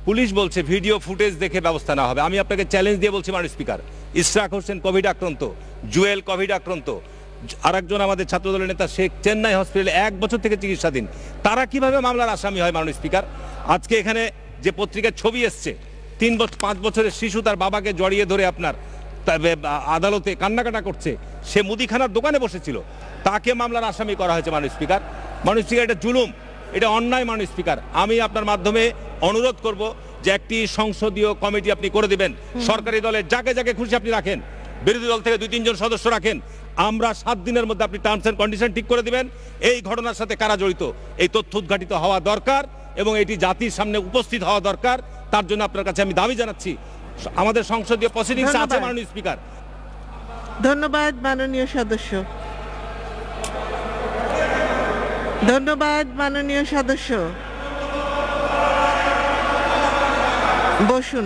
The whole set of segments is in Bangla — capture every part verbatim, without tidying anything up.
পুলিশ বলছে ভিডিও ফুটেজ দেখে ব্যবস্থা না হবে। আমি আপনাকে চ্যালেঞ্জ দিয়ে বলছি মাননীয় স্পিকার, ইশরাক হোসেন কোভিড আক্রান্ত, জুয়েল কোভিড আক্রান্ত, আরেকজন আমাদের ছাত্রদলের নেতা শেখ চেন্নাই হসপিটালে এক বছর থেকে চিকিৎসাধীন। তারা কিভাবে মামলার আসামি হয় মাননীয় স্পিকার? আজকে এখানে যে পত্রিকার ছবি এসছে, তিন বছর পাঁচ বছরের শিশু তার বাবাকে জড়িয়ে ধরে আপনার আদালতে কান্নাকাটা করছে, সে মুদিখানার দোকানে বসেছিল, তাকে মামলার আসামি করা হয়েছে মাননীয় স্পিকার। মাননীয় স্পিকার, এটা জুলুম, এটা অন্যায় মাননীয় স্পিকার। আমি আপনার মাধ্যমে অনুরোধ করব যে একটি সংসদীয় কমিটি আপনি করে দিবেন, সরকারি দলের যাকে যাকে খুশি আপনি রাখেন, বিরোধী দল থেকে দুই তিনজন সদস্য রাখেন, আমরা সাত দিনের মধ্যে আপনি টার্মস এন্ড কন্ডিশন ঠিক করে দিবেন। এই ঘটনার সাথে কারা জড়িত এই তথ্য উদ্ঘাটিত হওয়া দরকার এবং এটি জাতির সামনে উপস্থিত হওয়া দরকার। তার জন্য আপনার কাছে আমি দাবি জানাচ্ছি, আমাদের সংসদীয় প্রসিডিংস আছে মাননীয় স্পিকার। ধন্যবাদ মাননীয় সদস্য, ধন্যবাদ মাননীয় সদস্য। বসুন।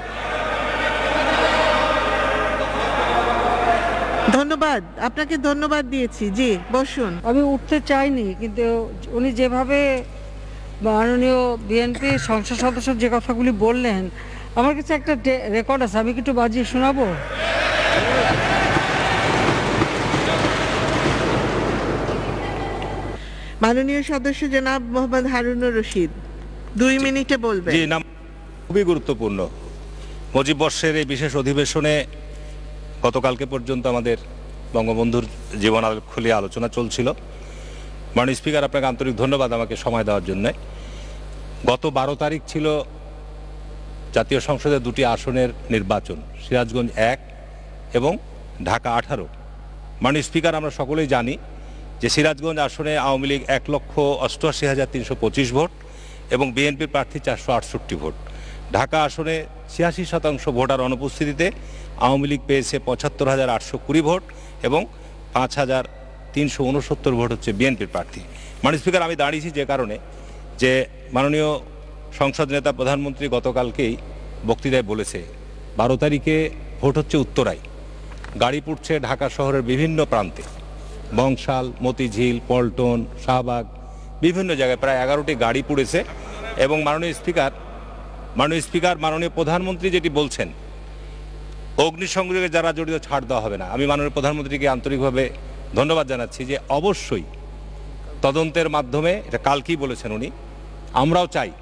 ধন্যবাদ, আপনাকে ধন্যবাদ দিয়েছি। জি বসুন। আমি উঠতে চাইনি, কিন্তু উনি যেভাবে মাননীয় বিএনপি সংসদ সদস্য যে কথাগুলি বললেন, আমার কাছে একটা রেকর্ড আছে, আমি একটু বাজিয়ে শোনাবো। মাননীয় সদস্য জনাব মোহাম্মদ হারুনুর রশিদ দুই মিনিটে বলবেন। জি, নাম খুবই গুরুত্বপূর্ণ। মুজিব বর্ষের এই বিশেষ অধিবেশনে গতকালকে পর্যন্ত আমাদের বঙ্গবন্ধুর জীবন খুলে আলোচনা চলছিল। মাননীয় স্পিকার, আপনাকে আন্তরিক ধন্যবাদ আমাকে সময় দেওয়ার জন্য। গত বারো তারিখ ছিল জাতীয় সংসদের দুটি আসনের নির্বাচন, সিরাজগঞ্জ এক এবং ঢাকা আঠারো। মাননীয় স্পিকার, আমরা সকলেই জানি যে সিরাজগঞ্জ আসনে আওয়ামী লীগ এক লক্ষ অষ্টআশি হাজার তিনশো পঁচিশ ভোট এবং বিএনপির প্রার্থী চারশো আটষট্টি ভোট। ঢাকা আসনে ছিয়াশি শতাংশ ভোটার অনুপস্থিতিতে আওয়ামী লীগ পেয়েছে পঁচাত্তর হাজার আটশো কুড়ি ভোট এবং পাঁচ হাজার তিনশো উনসত্তর ভোট হচ্ছে বিএনপির প্রার্থী। মাননীয় স্পিকার, আমি দাঁড়িয়েছি যে কারণে যে মাননীয় সংসদ নেতা প্রধানমন্ত্রী গতকালকেই বক্তৃতায় বলেছে বারো তারিখে ভোট হচ্ছে উত্তরায়, গাড়ি পুড়ছে ঢাকা শহরের বিভিন্ন প্রান্তে, বংশাল, মতিঝিল, পল্টন, শাহবাগ, বিভিন্ন জায়গায় প্রায় এগারোটি গাড়ি পুড়েছে। এবং মাননীয় স্পিকার মাননীয় স্পিকার মাননীয় প্রধানমন্ত্রী যেটি বলছেন, অগ্নিসংযোগে যারা জড়িত ছাড় দেওয়া হবে না। আমি মাননীয় প্রধানমন্ত্রীকে আন্তরিকভাবে ধন্যবাদ জানাচ্ছি যে অবশ্যই তদন্তের মাধ্যমে, এটা কালকেই বলেছেন উনি, আমরাও চাই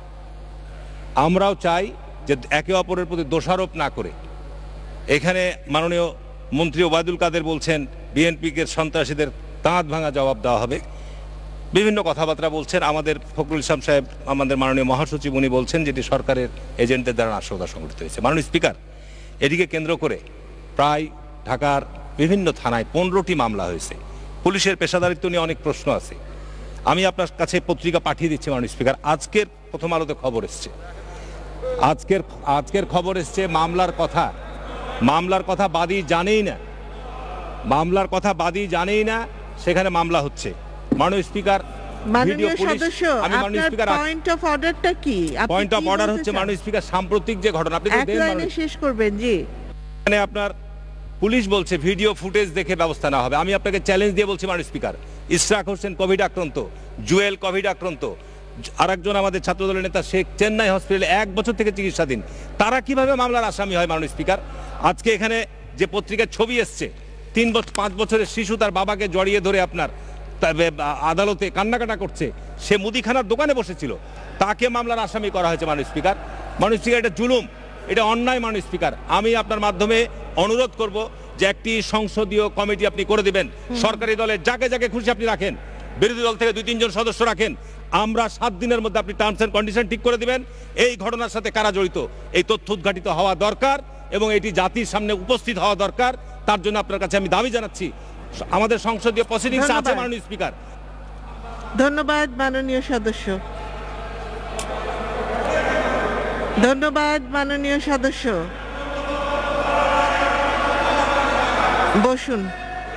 আমরাও চাই যে একে অপরের প্রতি দোষারোপ না করে, এখানে মাননীয় মন্ত্রী ওবায়দুল কাদের বলছেন বিএনপিকে সন্ত্রাসীদের দাঁত ভাঙা জবাব দেওয়া হবে, বিভিন্ন কথাবার্তা বলছেন। আমাদের ফখরুল ইসলাম সাহেব, আমাদের মাননীয় মহাসচিব, উনি বলছেন যেটি সরকারের এজেন্টদের দ্বারা নাশকতা সংঘটিত হয়েছে। মাননীয় স্পিকার, এটিকে কেন্দ্র করে প্রায় ঢাকার বিভিন্ন থানায় পনেরোটি মামলা হয়েছে। পুলিশের পেশাদারিত্ব নিয়ে অনেক প্রশ্ন আছে। আমি আপনার কাছে পত্রিকা পাঠিয়ে দিচ্ছি মাননীয় স্পিকার, আজকের প্রথম আলোতে খবর এসছে, আজকের আজকের খবর এসছে মামলার কথা মামলার কথা বাদী জানেই না, মামলার কথা বাদী জানেই না, সেখানে মামলা হচ্ছে। মাননীয় স্পিকার, মাননীয় সদস্য, আপনার পয়েন্ট অফ অর্ডারটা কি? পয়েন্ট অফ অর্ডার হচ্ছে মাননীয় স্পিকার, সাম্প্রতিক যে ঘটনা আপনি এক লাইনে শেষ করবেন। জি, মানে আপনার পুলিশ বলছে ভিডিও ফুটেজ দেখে ব্যবস্থা না হবে। আমি আপনাকে চ্যালেঞ্জ দিয়ে বলছি মাননীয় স্পিকার, ইশরাক হোসেন কোভিড আক্রান্ত, জুয়েল কোভিড আক্রান্ত, আরেকজন আমাদের ছাত্রদলের নেতা শেখ চেন্নাই হসপিটালে এক বছর থেকে চিকিৎসাধীন। তারা কিভাবে মামলার আসামি হয় মাননীয় স্পিকার? আজকে এখানে যে পত্রিকার ছবি এসছে, তিন বছর পাঁচ বছরের শিশু তার বাবাকে জড়িয়ে ধরে আপনার আদালতে কান্নাকাটা করছে, সে মুদিখানার দোকানে বসেছিল, তাকে মামলার আসামি করা হয়েছে মাননীয় স্পিকার। মাননীয় স্পিকার, এটা জুলুম, এটা অন্যায় মাননীয় স্পিকার। আমি আপনার মাধ্যমে অনুরোধ করব যে একটি সংসদীয় কমিটি আপনি করে দিবেন, সরকারি দলের যাকে যাকে খুশি আপনি রাখেন, বিরোধী দল থেকে দুই তিনজন সদস্য রাখেন, আমরা সাত দিনের মধ্যে আপনি টার্মস এন্ড কন্ডিশন ঠিক করে দিবেন। এই ঘটনার সাথে কারা জড়িত এই তথ্য উদ্ঘাটিত হওয়া দরকার এবং এটি জাতির সামনে উপস্থিত হওয়া দরকার। তার জন্য আপনার কাছে আমি দাবি জানাচ্ছি, আমাদের সংসদীয় প্রসিডিংস আছে মাননীয় স্পিকার। ধন্যবাদ মাননীয় সদস্য, ধন্যবাদ মাননীয় সদস্য। বসুন।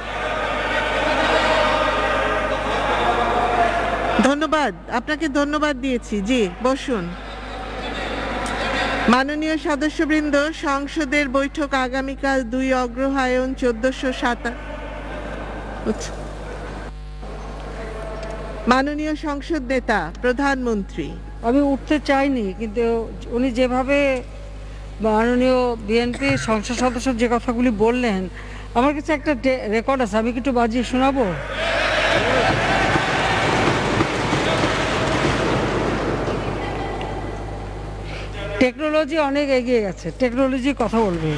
ধন্যবাদ, আপনাকে ধন্যবাদ দিয়েছি। জি বসুন। মাননীয় সদস্যবৃন্দ, সংসদের বৈঠক আগামীকাল দুই অগ্রহায়ণ চোদ্দশো সাতাশ। মাননীয় সংসদ নেতা প্রধানমন্ত্রী। আমি উঠতে চাইনি, কিন্তু উনি যেভাবে মাননীয় বিএনপি সংসদ সদস্য যে কথাগুলি বললেন, আমার কাছে একটা রেকর্ড আছে, আমি কি একটু বাজিয়ে শোনাবো? টেকনোলজি অনেক এগিয়ে গেছে, টেকনোলজি কথা বলবে।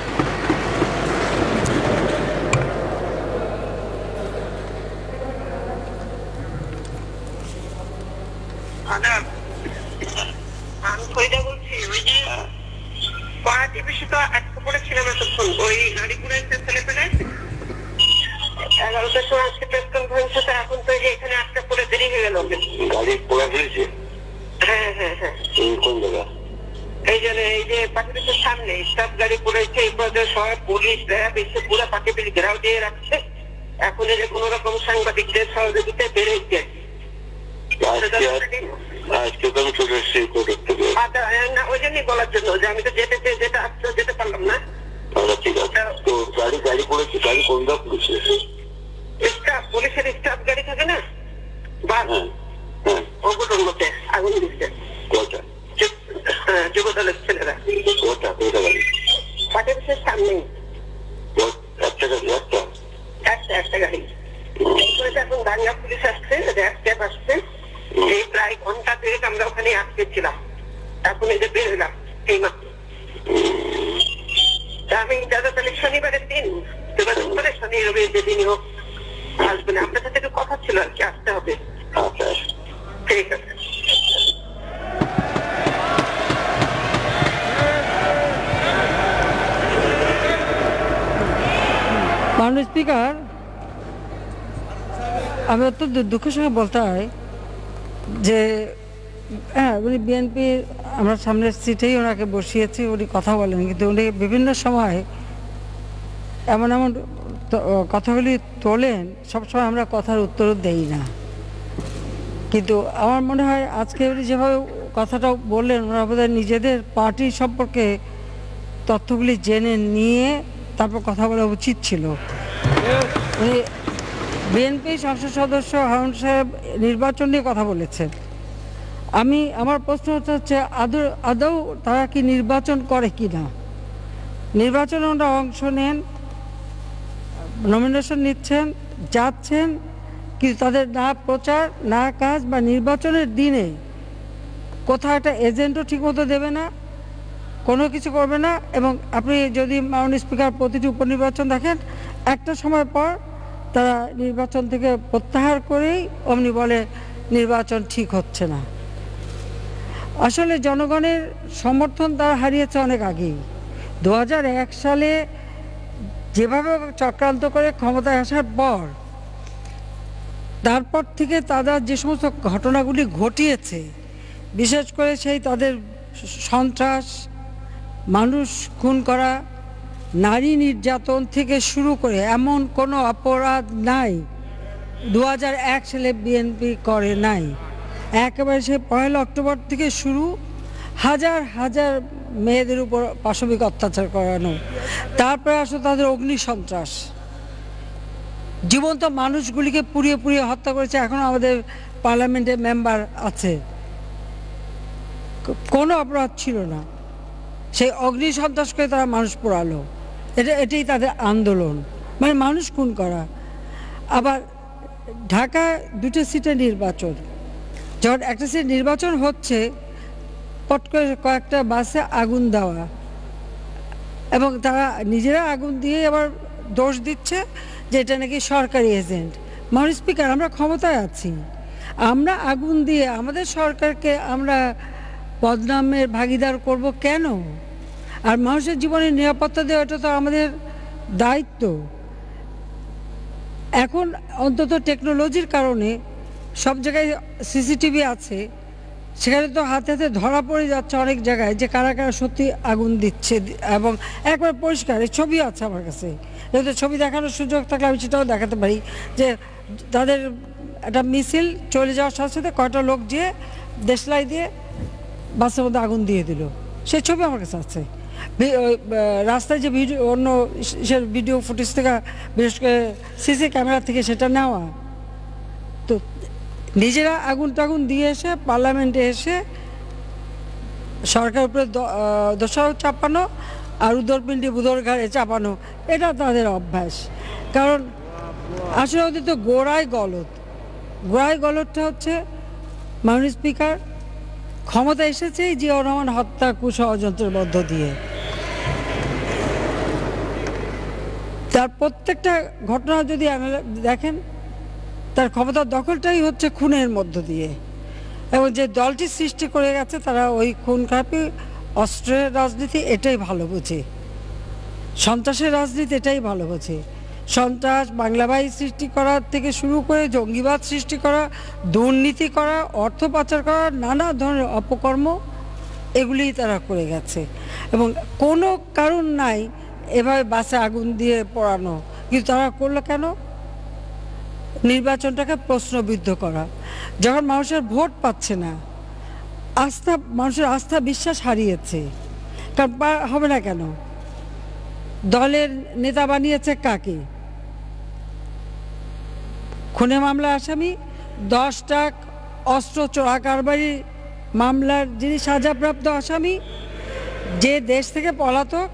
আমি ফরিদা বলছি। ওই যে পার্টি বেশি তো আটকে পড়েছিলাম এতক্ষণ, ওই গাড়ি পুরাইতে ছেলে পেলে এগারোটার সময় আজকে প্রেস কনফারেন্স হতে, এখন তো যে এখানে আটকে পড়ে দেরি হয়ে গেল। গাড়ি পোড়া ফেলেছে? হ্যাঁ হ্যাঁ হ্যাঁ। কোন জায়গা? এই জন্য এই যে পাখি বেশের সামনে স্টাফ গাড়ি পড়েছে, এই পর্যায়ে সবাই পুলিশ র্যাব এসে পুরো পাখি বেশ ঘেরাও দিয়ে রাখছে। এখন এই যে কোন রকম সাংবাদিকদের সহযোগিতায় বেড়েছে। আজকে তো আমি চলে এসেছি কোর্টের থেকে। ওই জন্যই বলার জন্য যে আমি তো যেতে যেতে আসতে যেতে পারলাম না। আচ্ছা ঠিক আছে। তো গাড়ি গাড়ি পড়েছে, গাড়ি কোনটা পুলিশের? স্টাফ, পুলিশের স্টাফ গাড়ি থাকে না, বাস, হ্যাঁ হ্যাঁ, ওগুলোর মধ্যে আগুন দিচ্ছে। কোটা? হ্যাঁ, যুব দলের ছেলেরা। কোটা কোটা গাড়ি? পাখি বেশের সামনেই একটা গাড়ি? একটা একটা একটা গাড়ি। এখন দাঙ্গা পুলিশ আসছে, র্যাব ট্যাব আসছে। এই প্রায় ঘন্টা থেকে আমরা ওখানে আটকে ছিলাম। এখন এই যে বের হলাম এই মাত্র। আমি দাদা তাহলে শনিবারের দিন যোগাযোগ করে শনি রবি যেদিনই হোক আসবেন, আপনার সাথে একটু কথা ছিল আর কি, আসতে হবে। আচ্ছা ঠিক আছে। মাননীয় স্পিকার, আমি অত্যন্ত দুঃখের সঙ্গে বলতে হয় যে হ্যাঁ, উনি বিএনপির আমরা সামনের সিটেই ওনাকে বসিয়েছি, উনি কথা বলেন, কিন্তু উনি বিভিন্ন সময় এমন এমন কথাগুলি তোলেন, সবসময় আমরা কথার উত্তর দেই না। কিন্তু আমার মনে হয় আজকে উনি যেভাবে কথাটা বললেন, ওনারা বোধহয় নিজেদের পার্টি সম্পর্কে তথ্যগুলি জেনে নিয়ে তারপর কথা বলা উচিত ছিল। উনি বিএনপি সংসদ সদস্য হারুন সাহেব নির্বাচন নিয়ে কথা বলেছেন। আমি আমার প্রশ্ন হচ্ছে আদৌ আদৌ তারা কি নির্বাচন করে কি না? নির্বাচনে ওনারা অংশ নেন, নমিনেশন নিচ্ছেন, যাচ্ছেন, কিন্তু তাদের না প্রচার না কাজ, বা নির্বাচনের দিনে কোথাও একটা এজেন্টও ঠিকমতো দেবে না, কোনো কিছু করবে না। এবং আপনি যদি মাননীয় স্পিকার প্রতিটি উপনির্বাচন দেখেন, একটা সময় পর তারা নির্বাচন থেকে প্রত্যাহার করেই অমনি বলে নির্বাচন ঠিক হচ্ছে না। আসলে জনগণের সমর্থন তারা হারিয়েছে অনেক আগেই। দু হাজার এক সালে যেভাবে চক্রান্ত করে ক্ষমতায় আসার পর, তারপর থেকে তারা যে সমস্ত ঘটনাগুলি ঘটিয়েছে, বিশেষ করে সেই তাদের সন্ত্রাস, মানুষ খুন করা, নারী নির্যাতন থেকে শুরু করে এমন কোনো অপরাধ নাই দু হাজার এক সালে বিএনপি করে নাই। একেবারে সে পয়লা অক্টোবর থেকে শুরু, হাজার হাজার মেয়েদের উপর পাশবিক অত্যাচার করানো, তারপরে আসলে তাদের অগ্নি সন্ত্রাস, জীবন্ত মানুষগুলিকে পুড়িয়ে পুড়িয়ে হত্যা করেছে। এখন আমাদের পার্লামেন্টের মেম্বার আছে, কোনো অপরাধ ছিল না, সেই অগ্নি সন্ত্রাস করে তারা মানুষ পোড়ালো। এটা এটাই তাদের আন্দোলন, মানে মানুষ খুন করা। আবার ঢাকায় দুটো সিটে নির্বাচন, যখন একটা সিট নির্বাচন হচ্ছে, পট করে কয়েকটা বাসে আগুন দেওয়া, এবং তারা নিজেরা আগুন দিয়ে আবার দোষ দিচ্ছে যে এটা নাকি সরকারি এজেন্ট। মাননীয় স্পিকার, আমরা ক্ষমতায় আছি, আমরা আগুন দিয়ে আমাদের সরকারকে আমরা বদনামের ভাগিদার করব কেন? আর মানুষের জীবনের নিরাপত্তা দেওয়া এটা তো আমাদের দায়িত্ব। এখন অন্তত টেকনোলজির কারণে সব জায়গায় সিসিটিভি আছে, সেখানে তো হাতে হাতে ধরা পড়ে যাচ্ছে অনেক জায়গায় যে কারা কারা সত্যি আগুন দিচ্ছে, এবং একবার পরিষ্কার এই ছবি আছে আমার কাছে। যেহেতু ছবি দেখানোর সুযোগ থাকলে আমি সেটাও দেখাতে পারি যে তাদের একটা মিছিল চলে যাওয়ার সাথে সাথে কয়টা লোক যেয়ে দেশলাই দিয়ে বাসের মধ্যে আগুন দিয়ে দিল, সেই ছবি আমার কাছে আছে। রাস্তায় যে ভিডিও, অন্য ভিডিও ফুটেজ থেকে, বিশেষ করে সিসি ক্যামেরা থেকে সেটা নেওয়া। তো নিজেরা আগুন টাগুন দিয়ে এসে পার্লামেন্টে এসে সরকার উপরে দোষারোপ চাপানো আর উদরপিণ্ডি বুদর ঘাড়ে চাপানো, এটা তাদের অভ্যাস। কারণ আসলে ওদের তো গোড়ায় গলদ, গোড়ায় গলদটা হচ্ছে মাননীয় স্পিকার ক্ষমতা এসেছে জিয়াউর রহমান হত্যা কুষড়যন্ত্রের মধ্য দিয়ে। তার প্রত্যেকটা ঘটনা যদি দেখেন, তার ক্ষমতার দখলটাই হচ্ছে খুনের মধ্য দিয়ে, এবং যে দলটি সৃষ্টি করে গেছে তারা ওই খুন খারাপি অস্ত্রের রাজনীতি এটাই ভালো বোঝে, সন্ত্রাসের রাজনীতি এটাই ভালো বোঝে। সন্ত্রাস, বাংলাবাহী সৃষ্টি করা থেকে শুরু করে জঙ্গিবাদ সৃষ্টি করা, দুর্নীতি করা, অর্থ পাচার করা, নানা ধরনের অপকর্ম এগুলিই তারা করে গেছে। এবং কোনো কারণ নাই এভাবে বাসে আগুন দিয়ে পোড়ানো, কিন্তু তারা করলো কেন? নির্বাচনটাকে প্রশ্নবিদ্ধ করা। যখন মানুষের ভোট পাচ্ছে না, আস্থা, মানুষের আস্থা বিশ্বাস হারিয়েছে, কারণ হবে না কেন? দলের নেতা বানিয়েছে কাকে? খুনে মামলা আসামি, দশটা অস্ত্র চোরা কারবারি মামলার যিনি সাজাপ্রাপ্ত আসামি, যে দেশ থেকে পলাতক,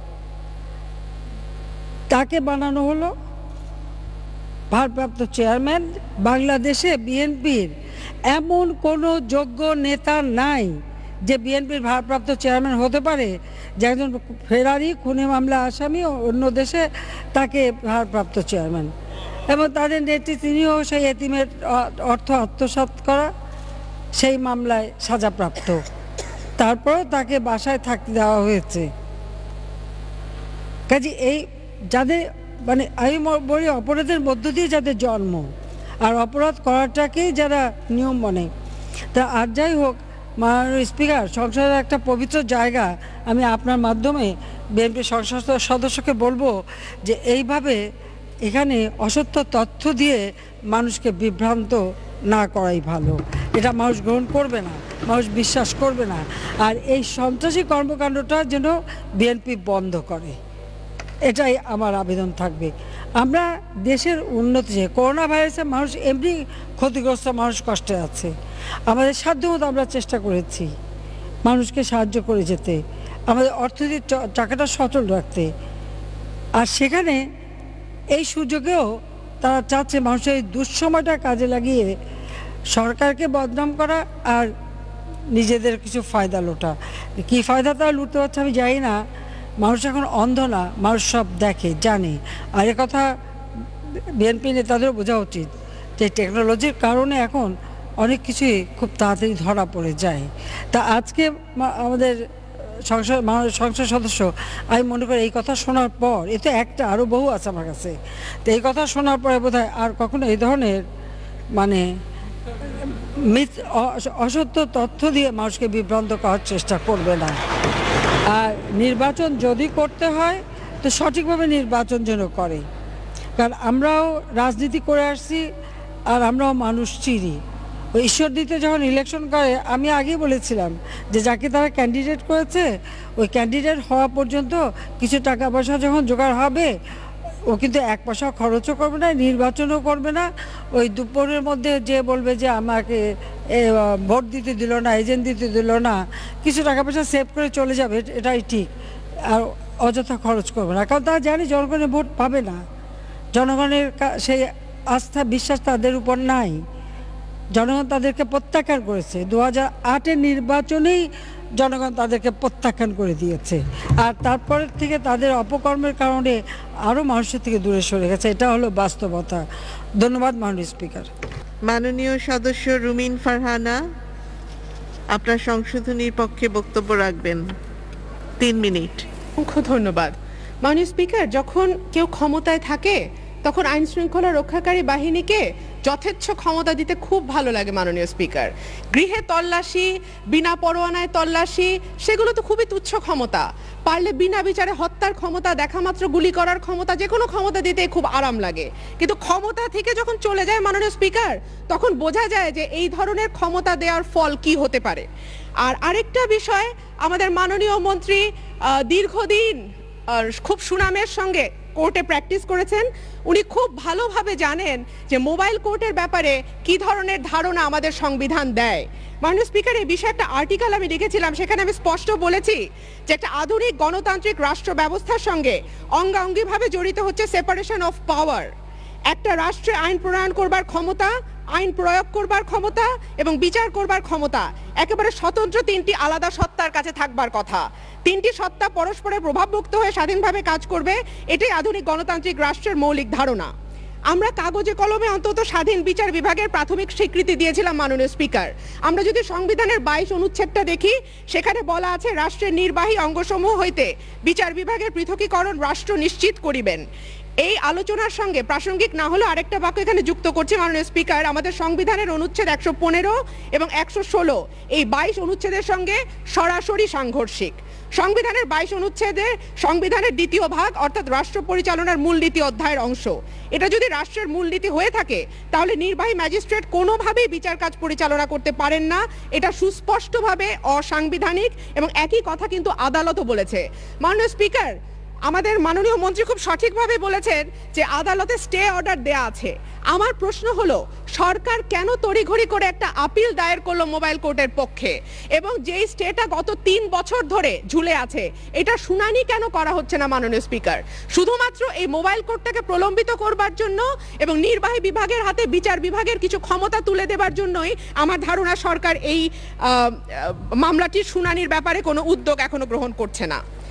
তাকে বানানো হলো ভারপ্রাপ্ত চেয়ারম্যান। বাংলাদেশে বিএনপির এমন কোনো যোগ্য নেতা নাই যে বিএনপির ভারপ্রাপ্ত চেয়ারম্যান হতে পারে, যে একজন ফেরারি খুনে মামলা আসামি অন্য দেশে তাকে ভারপ্রাপ্ত চেয়ারম্যান, এবং তাদের নেত্রী তিনিও সেই এতিমের অর্থ আত্মসাৎ করা সেই মামলায় সাজাপ্রাপ্ত, তারপরেও তাকে বাসায় থাকতে দেওয়া হয়েছে। কাজে এই যাদের মানে আমি বলি অপরাধের মধ্য দিয়ে যাদের জন্ম, আর অপরাধ করাটাকেই যারা নিয়ম মনে, তা আর যাই হোক, মাননীয় স্পিকার, সংসদের একটা পবিত্র জায়গা, আমি আপনার মাধ্যমে বিএনপি সংসদ সদস্যকে বলবো যে এইভাবে এখানে অসত্য তথ্য দিয়ে মানুষকে বিভ্রান্ত না করাই ভালো। এটা মানুষ গ্রহণ করবে না, মানুষ বিশ্বাস করবে না। আর এই সন্ত্রাসী কর্মকাণ্ডটা যেন বিএনপি বন্ধ করে, এটাই আমার আবেদন থাকবে। আমরা দেশের উন্নতি, যে করোনা ভাইরাসে মানুষ এমনি ক্ষতিগ্রস্ত, মানুষ কষ্টে আছে, আমাদের সাধ্যমতো আমরা চেষ্টা করেছি মানুষকে সাহায্য করে যেতে, আমাদের অর্থনৈতিক চাকাটা সচল রাখতে। আর সেখানে এই সুযোগেও তারা চাচ্ছে মানুষের এই দুঃসময়টা কাজে লাগিয়ে সরকারকে বদনাম করা আর নিজেদের কিছু ফায়দা লোটা। কী ফায়দা তারা লুটতে পারছে আমি জানি না। মানুষ এখন অন্ধ না, মানুষ সব দেখে, জানে। আর এ কথা বিএনপি নেতাদেরও বোঝা উচিত যে টেকনোলজির কারণে এখন অনেক কিছুই খুব তাড়াতাড়ি ধরা পড়ে যায়। তা আজকে আমাদের সংসদ সংসদ সদস্য, আমি মনে করি এই কথা শোনার পর, এ তো একটা, আরও বহু আছে আমার কাছে, তো এই কথা শোনার পরে বোধহয় আর কখনো এই ধরনের মানে মিথ অসত্য তথ্য দিয়ে মানুষকে বিভ্রান্ত করার চেষ্টা করবে না। আর নির্বাচন যদি করতে হয় তো সঠিকভাবে নির্বাচন যেন করে, কারণ আমরাও রাজনীতি করে আসছি আর আমরাও মানুষ চিনি। ওই ঈশ্বরদীতে যখন ইলেকশন করে, আমি আগেই বলেছিলাম যে যাকে তারা ক্যান্ডিডেট করেছে, ওই ক্যান্ডিডেট হওয়া পর্যন্ত কিছু টাকা পয়সা যখন জোগাড় হবে, ও কিন্তু এক পয়সা খরচও করবে না, নির্বাচনও করবে না। ওই দুপুরের মধ্যে যে বলবে যে আমাকে ভোট দিতে দিল না, এজেন্ট দিতে দিল না, কিছু টাকা পয়সা সেভ করে চলে যাবে, এটাই ঠিক। আর অযথা খরচ করবে না, কারণ তারা জানে জনগণের ভোট পাবে না, জনগণের সেই আস্থা বিশ্বাস তাদের উপর নাই। জনগণ তাদেরকে প্রত্যাখ্যান করেছে, দু হাজার আটের নির্বাচনেই জনগণ তাদেরকে প্রত্যাখ্যান করে দিয়েছে। আর তারপরের থেকে তাদের অপকর্মের কারণে আরও মানুষের থেকে দূরে সরে গেছে, এটা হলো বাস্তবতা। ধন্যবাদ মাননীয় স্পিকার। মাননীয় সদস্য রুমিন ফারহানা, আপনার সংশোধনীর পক্ষে বক্তব্য রাখবেন, তিন মিনিট। অসংখ্য ধন্যবাদ। মাননীয় স্পিকার, যখন কেউ ক্ষমতায় থাকে তখন আইন শৃঙ্খলা রক্ষাকারী বাহিনীকে যথেচ্ছ ক্ষমতা দিতে খুব ভালো লাগে মাননীয় স্পিকার। গৃহে তল্লাশি, বিনা পরোয়ানায় তল্লাশি, সেগুলো তো খুবই তুচ্ছ ক্ষমতা। পারলে বিনা বিচারে হত্যার ক্ষমতা, দেখা মাত্র গুলি করার ক্ষমতা, যে কোনো ক্ষমতা দিতে খুব আরাম লাগে। কিন্তু ক্ষমতা থেকে যখন চলে যায় মাননীয় স্পিকার, তখন বোঝা যায় যে এই ধরনের ক্ষমতা দেওয়ার ফল কি হতে পারে। আর আরেকটা বিষয়, আমাদের মাননীয় মন্ত্রী দীর্ঘদিন খুব সুনামের সঙ্গে কোর্টে প্র্যাকটিস করেছেন, উনি খুব ভালোভাবে জানেন যে মোবাইল কোর্টের ব্যাপারে কি ধরনের ধারণা আমাদের সংবিধান দেয়। মাননীয় স্পিকার, এই বিষয়ে একটা আর্টিকেল আমি লিখেছিলাম, সেখানে আমি স্পষ্ট বলেছি যে একটা আধুনিক গণতান্ত্রিক রাষ্ট্র ব্যবস্থার সঙ্গে অঙ্গাঙ্গিভাবে জড়িত হচ্ছে সেপারেশন অফ পাওয়ার। একটা রাষ্ট্রে আইন প্রণয়ন করবার ক্ষমতা, আইন প্রয়োগ করবার ক্ষমতা এবং বিচার করবার ক্ষমতা একেবারে স্বতন্ত্র তিনটি আলাদা সত্তার কাছে থাকবার কথা। তিনটি সত্তা পরস্পরের প্রভাবমুক্ত হয়ে স্বাধীনভাবে কাজ করবে, এটাই আধুনিক গণতান্ত্রিক রাষ্ট্রের মৌলিক ধারণা। আমরা কাগজে কলমে অন্তত স্বাধীন বিচার বিভাগের প্রাথমিক স্বীকৃতি দিয়েছিলাম মাননীয় স্পিকার। আমরা যদি সংবিধানের বাইশ অনুচ্ছেদটা দেখি, সেখানে বলা আছে রাষ্ট্রের নির্বাহী অঙ্গসমূহ হইতে বিচার বিভাগের পৃথকীকরণ রাষ্ট্র নিশ্চিত করিবেন। এই আলোচনার সঙ্গে প্রাসঙ্গিক না হলেও আরেকটা বাক্য এখানে যুক্ত করছে মাননীয় স্পিকার, আমাদের সংবিধানের অনুচ্ছেদ একশো পনেরো এবং একশো ষোলো এই বাইশ অনুচ্ছেদের সঙ্গে সরাসরি সাংঘর্ষিক। সংবিধানের বাইশ অনুচ্ছেদে সংবিধানের দ্বিতীয় ভাগ অর্থাৎ রাষ্ট্র পরিচালনার মূলনীতি অধ্যায়ের অংশ। এটা যদি রাষ্ট্রের মূলনীতি হয়ে থাকে তাহলে নির্বাহী ম্যাজিস্ট্রেট কোনোভাবেই বিচার কাজ পরিচালনা করতে পারেন না, এটা সুস্পষ্টভাবে অসাংবিধানিক এবং একই কথা কিন্তু আদালতও বলেছে। মাননীয় স্পিকার, আমাদের মাননীয় মন্ত্রী খুব সঠিকভাবে বলেছেন যে আদালতে স্টে অর্ডার দেয়া আছে। আমার প্রশ্ন হলো, সরকার কেন তড়িঘড়ি করে একটা আপিল দায়ের করলো মোবাইল কোর্টের পক্ষে, এবং যেই স্টেটা গত তিন বছর ধরে ঝুলে আছে এটা শুনানি কেন করা হচ্ছে না মাননীয় স্পিকার? শুধুমাত্র এই মোবাইল কোর্টটাকে প্রলম্বিত করবার জন্য এবং নির্বাহী বিভাগের হাতে বিচার বিভাগের কিছু ক্ষমতা তুলে দেবার জন্যই আমার ধারণা সরকার এই মামলাটির শুনানির ব্যাপারে কোনো উদ্যোগ এখনো গ্রহণ করছে না।